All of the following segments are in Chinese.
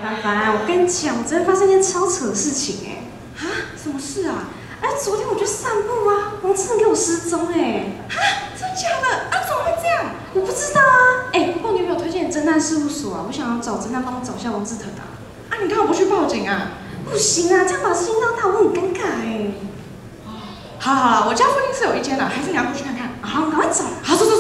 凡凡，我跟你讲，我昨天发生一件超扯的事情啊？什么事啊？ 昨天我去散步啊，王志成给我失踪真假的？怎么会这样？ 我不知道啊。不过你有没有推荐侦探事务所啊？我想要找侦探帮我找一下王志腾啊。 你干嘛不去报警啊？ 不行啊，这样把事情闹大，我很尴尬好啦，我家附近是有一间的，还是你要过去看看？ 好，赶快找。 好，走。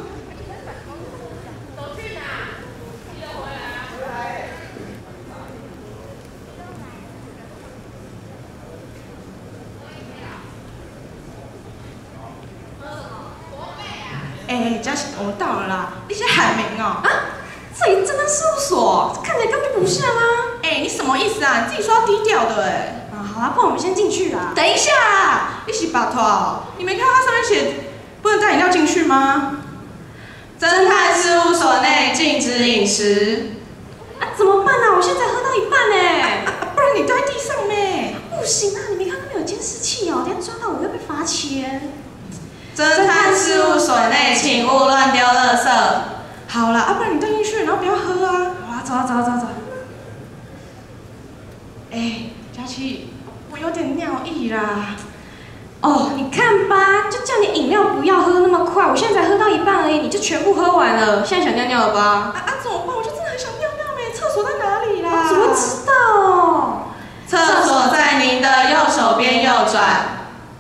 嘉琪，我到了啦！你先喊名哦。 这里侦探事务所，看起来根本就不像啊。 你什么意思啊？你自己说要低调的好啦，不然我们先进去啦。 等一下，你是巴托？你没看到它上面写不能带饮料进去吗？侦探事务所内禁止饮食。 怎么办啊？我现在喝到一半不然你丢在地上咩？ 不行啊！你没看到那边有监视器哦，等下抓到我会被罚钱。 侦探事务所内，请勿乱丢垃圾。好啦，不然你带进去，然后不要喝啊。好啦，走。佳琪，我有点尿意啦。 你看吧，就叫你饮料不要喝那么快，我现在才喝到一半而已，你就全部喝完了，现在想尿尿了吧？ 怎么办？我就真的很想尿尿咩？厕所在哪里啦？ 怎么知道？ 厕所在您的右手边右转。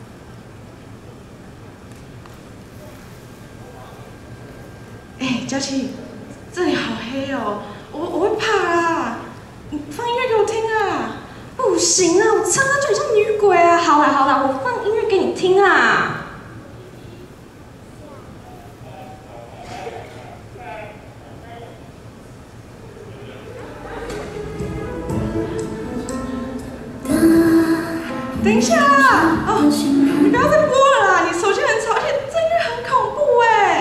佳琪，这里好黑哦，我会怕啦。你放音乐给我听啊！ 不行啊，我唱歌就很像女鬼啊。好啦，我放音乐给你听啊。 等一下啦！你不要再播了啦，你手机很吵，而且这音乐很恐怖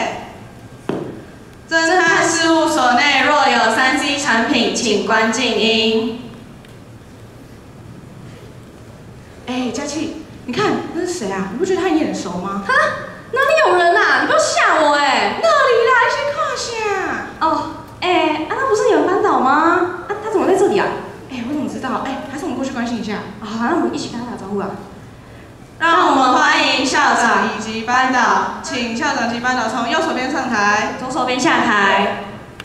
侦探事务所内若有3C 产品，请关静音。佳琪，你看那是谁啊？你不觉得他很眼熟吗？ 哪里有人啊？你不要吓我那里啦，你先看下。 那不是你们班导吗？他怎么在这里啊？ 我怎么知道？还是我们过去关心一下。 好，那我们一起跟他打招呼啊。 让我们欢迎校长以及班导，请校长及班导从右手边上台， 左手边下台。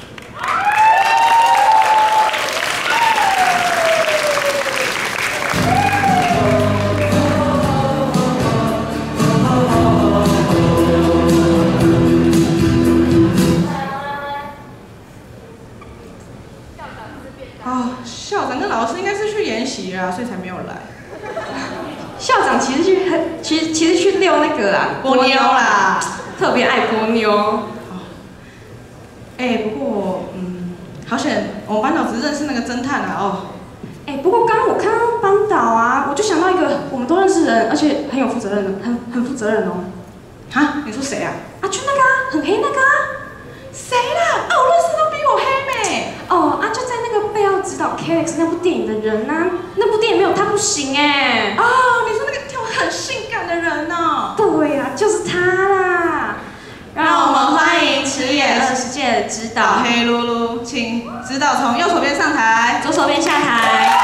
校长跟老师应该是去研习啦，所以才没有来。 校长其实去遛那个啦， 波妞啦， 特别爱波妞。 不过好险，我们班导只是认识那个侦探啦不过刚刚我看到班导啊，我就想到一个我们都认识的人，而且很有负责任的，很负责任哦。 你说谁啊？ 就那个很黑那个谁啦？我认识都比我黑咩？ 就在那个被要指导 K-X 那部电影的人啊，那部电影没有他不行你说那个跳很性感的人哦？ 对啦，就是他啦。 让我们欢迎迟野 20届的指导黑噜噜，请指导从右手边上台， 左手边下台。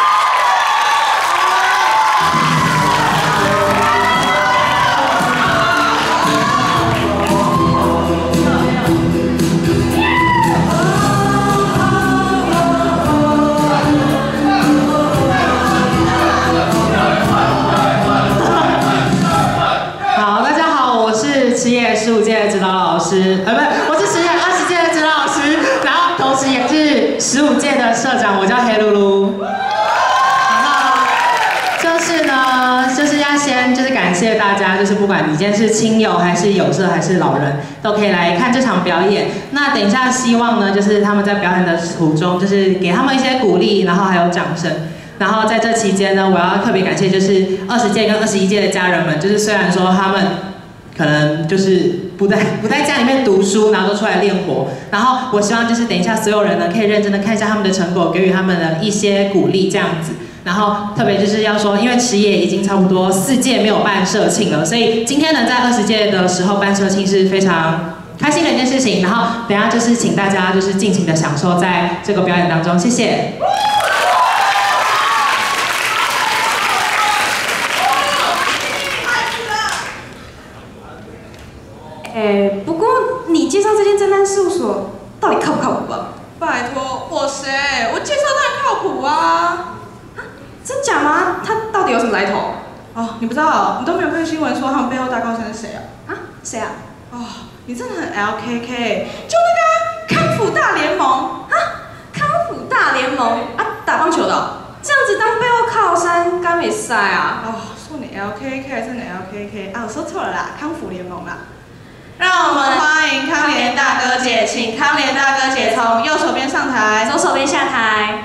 15届的指导老师，不是，我是20届的指导老师，然后同时也是15届的社长，我叫黑噜噜。然后就是要先感谢大家，不管你今天是亲友还是有色还是老人，都可以来看这场表演。那等一下希望呢，他们在表演的途中，给他们一些鼓励，然后还有掌声。然后在这期间呢，我要特别感谢20届跟21届的家人们，虽然说他们可能不在家里面读书，然后都出来练活。然后我希望等一下所有人呢，可以认真的看一下他们的成果，给予他们的一些鼓励这样子。然后特别要说，因为迟野已经差不多4届没有办社庆了，所以今天呢在20届的时候办社庆是非常开心的一件事情。然后等一下请大家尽情的享受在这个表演当中，谢谢。 侦探事务所到底靠不靠谱啊？ 拜托，我谁？我介绍当然靠谱啊！ 真假吗？他到底有什么来头？ 哦，你不知道，你都没有看新闻说他们背后大靠山是谁啊？ 啊？谁啊？ 哦，你真的很 LKK， 就那个康复大联盟啊！康复大联盟啊，打棒球的、哦，这样子当背后靠山，该没塞啊！ 哦，说你 LKK 真的 LKK 啊，我说错了啦，康复联盟啦。让我们欢迎康联大哥姐，请康联大哥姐从右手边上台， 左手边下台。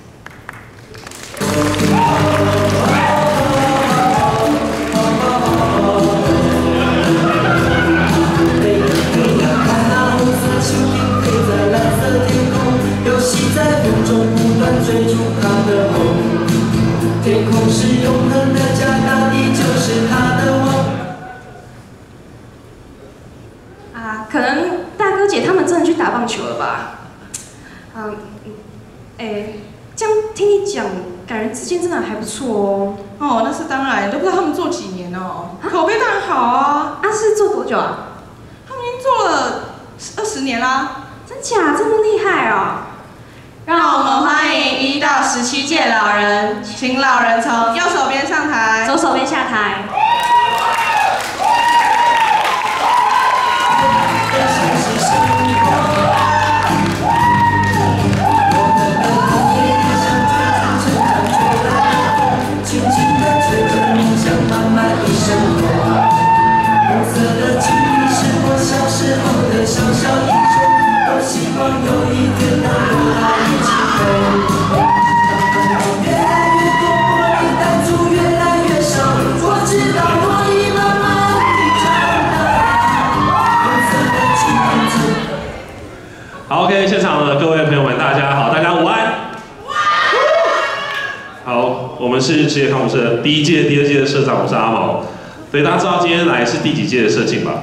天空是永恒的家，大地就是他的梦。 啊，可能大哥姐他们真的去打棒球了吧？这样听你讲，感人之间真的还不错哦。 哦，那是当然，都不知道他们做几年哦，口碑当然好啊。 啊，是做多久啊？ 他们已经做了20年啦。 真假？这么厉害哦！ 让我们欢迎1到17届老人，请老人从右手边上台， 左手边下台。 好 ，OK， 现场的各位朋友们，大家好，大家午安。好，我们是职业康复社第1届、第2届的社长，我是阿毛。所以大家知道今天来是第几届的社庆吧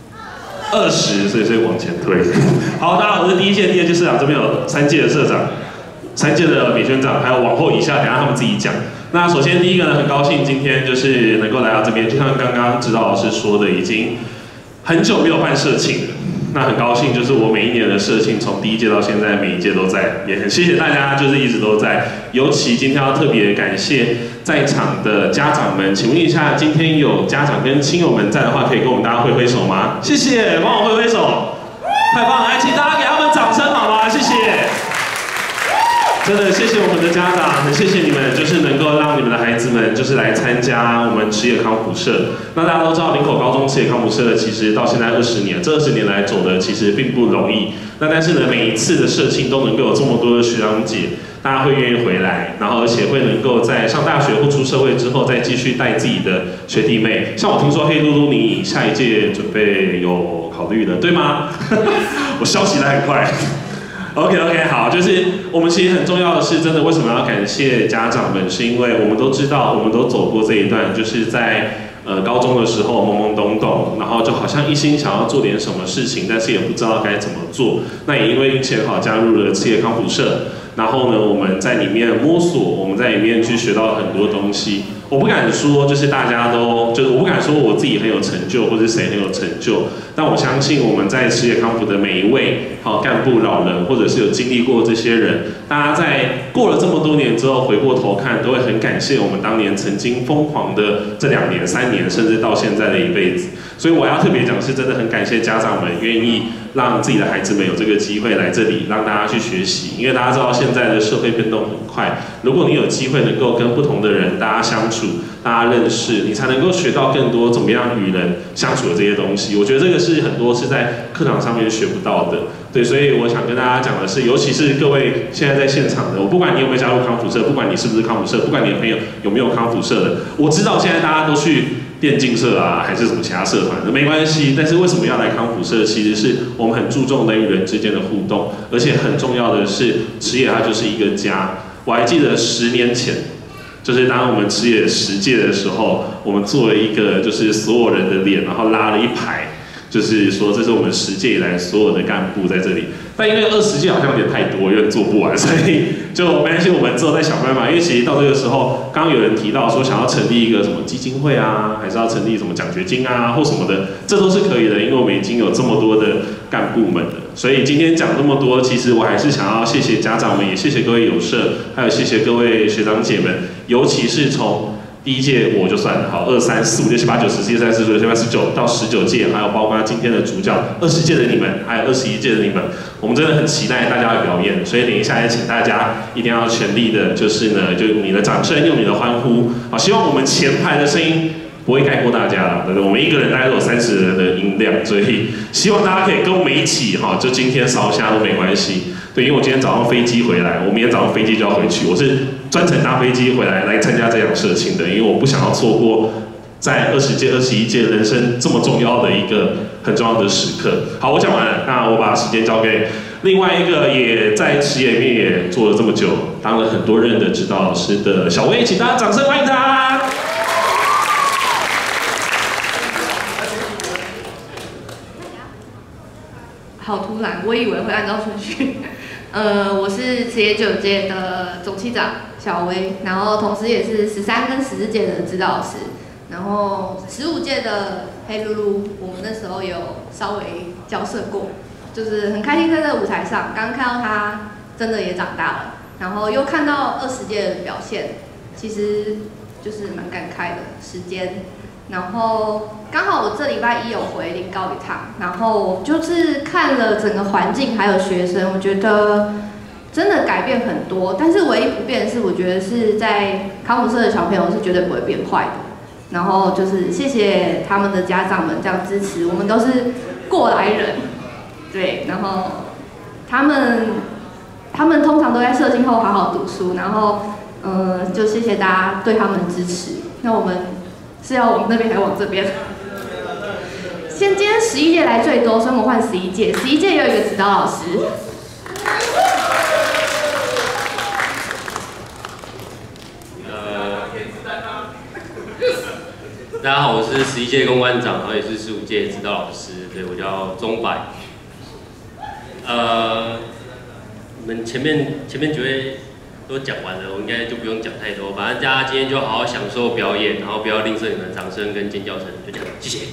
？20，所以往前推。好，大家好，我是第1届、第2届社长，这边有3届的社长、3届的美宣长，还有往后以下，等一下他们自己讲。那首先第一个呢，很高兴今天就是能够来到这边，就像刚刚指导老师说的，已经很久没有办社庆了。那很高兴，就是我每一年的社庆，从第1届到现在，每一届都在，也很谢谢大家，就是一直都在。尤其今天要特别感谢在场的家长们，请问一下，今天有家长跟亲友们在的话，可以跟我们大家挥挥手吗？谢谢，帮我挥挥手，太棒了！来，请大家给他们掌声好吗？谢谢。真的谢谢我们的家长，很谢谢你们，就是能够让你们的孩子们就是来参加我们职业康复社。那大家都知道林口高中职业康复社其实到现在20年，这20年来走的其实并不容易。那但是呢，每一次的社庆都能够有这么多的学长姐，大家会愿意回来，然后而且会能够在上大学或出社会之后再继续带自己的学弟妹。像我听说黑嘟嘟你下一届准备有考虑的，对吗？我消息来很快。OK， 好，就是我们其实很重要的是，真的为什么要感谢家长们，是因为我们都知道，我们都走过这一段，就是在高中的时候懵懵懂懂，然后就好像一心想要做点什么事情，但是也不知道该怎么做。那也因为运气很好，加入了职业康复社，然后呢，我们在里面摸索，我们在里面去学到很多东西。我不敢说就是大家都，就是我不敢说我自己很有成就，或者谁很有成就，但我相信我们在职业康复的每一位干部、老人，或者是有经历过这些人，大家在过了这么多年之后，回过头看，都会很感谢我们当年曾经疯狂的这2年、3年，甚至到现在的一辈子。所以我要特别讲，是真的很感谢家长们愿意让自己的孩子们有这个机会来这里，让大家去学习。因为大家知道现在的社会变动很快，如果你有机会能够跟不同的人大家相处，大家认识，你才能够学到更多怎么样与人相处的这些东西。我觉得这个是很多是在课堂上面学不到的。对，所以我想跟大家讲的是，尤其是各位现在在现场的，我不管你有没有加入康复社，不管你是不是康复社，不管你的朋友有没有康复社的，我知道现在大家都去电竞社啊，还是什么其他社团的，没关系。但是为什么要来康复社？其实是我们很注重人与人之间的互动，而且很重要的是，职业它就是一个家。我还记得10年前，就是当我们职业10届的时候，我们做了一个就是所有人的脸，然后拉了一排。 就是说这是我们10届以来所有的干部在这里。但因为20届好像有点太多，有点做不完，所以就没关系，我们之后再想办法。因为其实到这个时候，刚刚有人提到说想要成立一个什么基金会啊，还是要成立什么奖学金啊或什么的，这都是可以的，因为我们已经有这么多的干部们了。所以今天讲这么多，其实我还是想要谢谢家长们，也谢谢各位友社，还有谢谢各位学长姐们，尤其是从第1届我就算了，好，2、3、4、5、6、7、8、9、10、11、12、13、14、15、16到19届，还有包括今天的主角20届的你们，还有21届的你们，我们真的很期待大家的表演，所以等一下也请大家一定要全力的，就是呢，就用你的掌声，用你的欢呼，好，希望我们前排的声音不会盖过大家啦，对不对？我们一个人大概都有30人的音量，所以希望大家可以跟我们一起，哈，就今天烧虾都没关系。对，因为我今天早上飞机回来，我明天早上飞机就要回去，我是专程搭飞机回来参加这场社庆的，因为我不想要错过在20届、21届人生这么重要的一个很重要的时刻。好，我讲完了，那我把时间交给另外一个也在企业里面也做了这么久，当了很多任的指导老师的小薇，请大家掌声欢迎他。 好突然，我以为会按照顺序。我是慈业9届的总期长小薇，然后同时也是13跟14届的指导老师，然后15届的黑露露，我们那时候有稍微交涉过，就是很开心在这个舞台上，刚看到他真的也长大了，然后又看到20届的表现，其实就是蛮感慨的时间。然后刚好我这礼拜1有回林高一趟，然后就是看了整个环境还有学生，我觉得真的改变很多。但是唯一不变的是，我觉得是在康复社的小朋友是绝对不会变坏的。然后就是谢谢他们的家长们这样支持，我们都是过来人，对。然后他们通常都在社庆后好好读书，然后就谢谢大家对他们的支持。那我们是要往那边还是往这边？今天11届来最多，所以我们换11届。11届也有一个指导老师。 大家好，我是11届公关长，然后也是15届指导老师，对，我叫钟柏。你们前面几位都讲完了，我应该就不用讲太多。反正大家今天就好好享受表演，然后不要吝啬你们的掌声跟尖叫声，就这样，谢谢。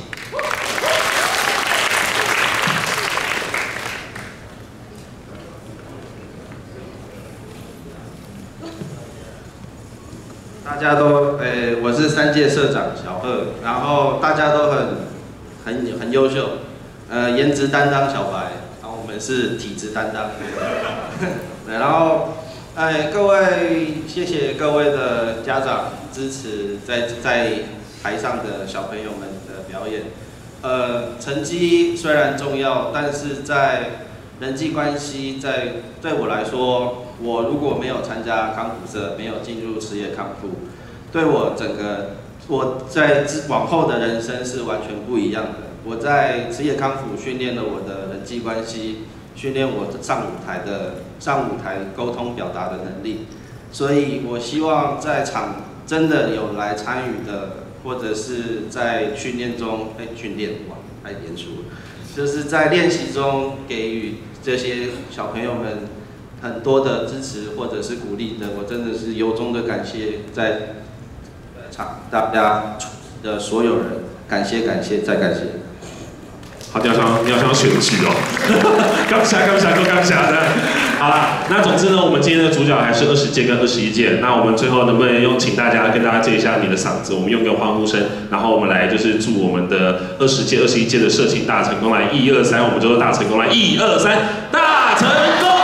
大家都，我是3届社长小贺，然后大家都很优秀，颜值担当小白，然后我们是体质担当，然后。各位，谢谢各位的家长支持在台上的小朋友们的表演。成绩虽然重要，但是在人际关系，对我来说，我如果没有参加康复社，没有进入职业康复，对我在往后的人生是完全不一样的。我在职业康复训练了我的人际关系。训练我上舞台沟通表达的能力，所以我希望在场真的有来参与的，或者是在训练中太严肃了，就是在练习中给予这些小朋友们很多的支持或者是鼓励的，我真的是由衷的感谢在场大家的所有人，感谢再感谢。 好，你好像选举哦，刚下的。好啦，那总之呢，我们今天的主角还是20届跟21届。那我们最后能不能请大家跟大家借一下你的嗓子，我们用个欢呼声，然后我们来就是祝我们的20届、21届的社庆大成功，来1、2、3，我们就说大成功，来1、2、3，大成功！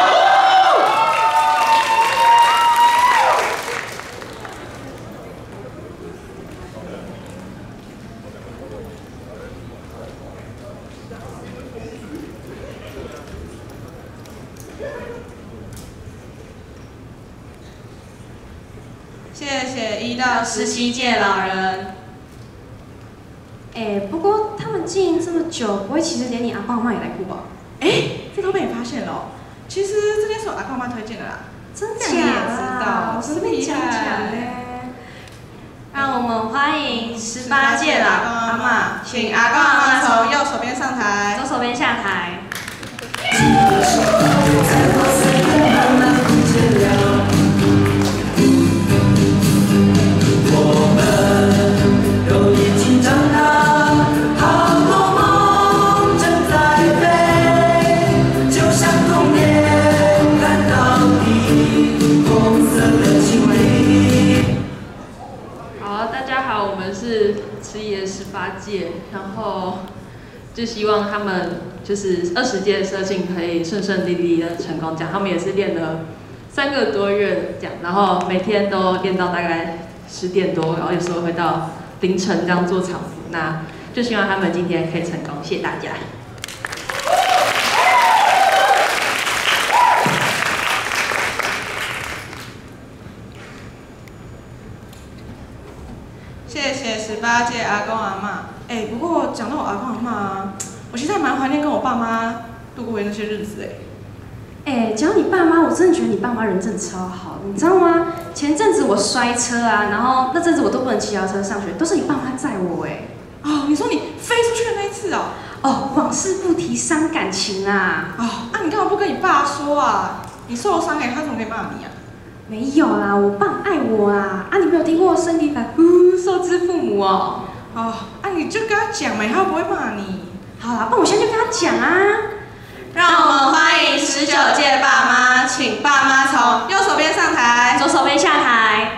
谢谢1到17届老人。 不过他们经营这么久，不会其实连你阿爸阿妈也来过吧？ 这都被你发现了哦。其实这件是我阿爸妈推荐的啦。 真假你也知道， 随便讲讲嘞。 那让我们欢迎18届的阿公阿嬷，请阿公阿嬷从右手边上台， 左手边下台。 我们都已经长大，好多梦正在飞，就像童年看到你红色的情侣。 好，大家好，我们是迟爷18届，然后就希望他们就是20届的社庆可以顺顺利利的成功。他们也是练了3个多月这样，然后每天都练到大概10点多，然后有时候会到凌晨这样做场服。那就希望他们今天可以成功，谢谢大家。 谢谢18届阿公阿嬷。不过讲到我阿公阿嬷啊，我其实还蛮怀念跟我爸妈度过的那些日子讲到你爸妈，我真的觉得你爸妈人真的超好，你知道吗？前阵子我摔车啊，然后那阵子我都不能骑脚车上学，都是你爸妈载我哦，你说你飞出去的那一次哦？ 哦，往事不提伤感情啊。 你干嘛不跟你爸说啊？你受伤他怎么可以骂你啊？ 没有啦，我爸爱我啊！你没有听过身体反受之父母哦？ 你就跟他讲嘛，他又不会骂你。 好啦，不然我现在就跟他讲啊。 让我们欢迎19届爸妈，请爸妈从右手边上台， 左手边下台。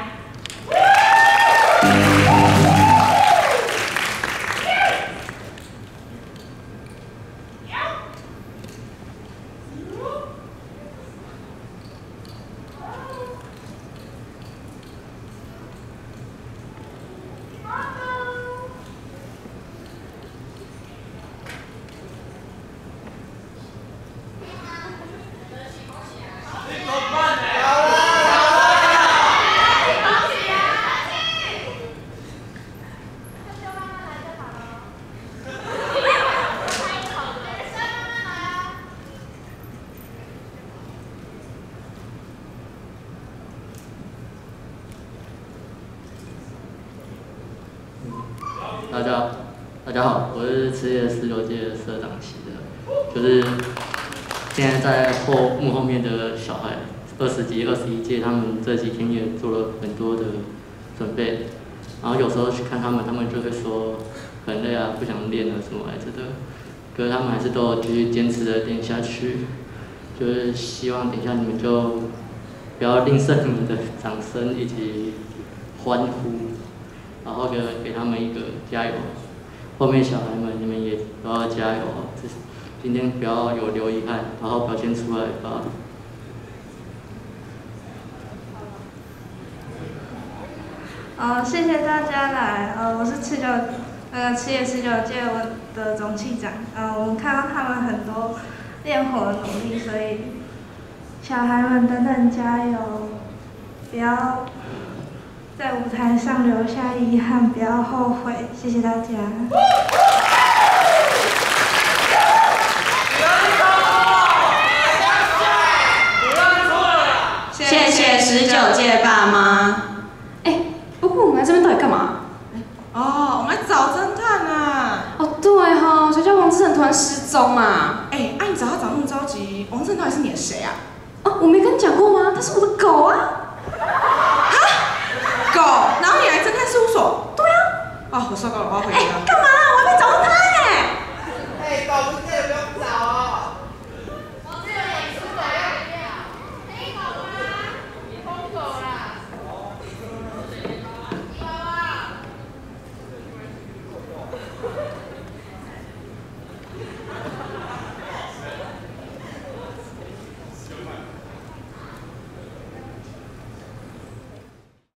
大家好，我是迟爷19届的社长席的，就是现在在幕后面的小孩20级、21届，他们这几天也做了很多的准备，然后有时候去看他们就会说很累啊，不想练了什么来着的，可是他们还是都继续坚持的练下去，就是希望等一下你们就不要吝啬你们的掌声以及欢呼。然后给他们一个加油，后面小孩们你们也都要加油，今天不要有留遗憾，然后表现出来吧。 谢谢大家来，我是迟爷19届的总气长，我们看到他们很多练火的努力，所以小孩们等等加油，不要在舞台上留下遗憾，不要后悔，谢谢大家。 谢谢19届爸妈。 不过我们来这边到底干嘛？ 我们来找侦探啊。 对哈，谁叫王志成突然失踪啊？ 你找他找那么着急，王志成到底是你的谁啊？ 我没跟你讲过吗？他是我的狗啊。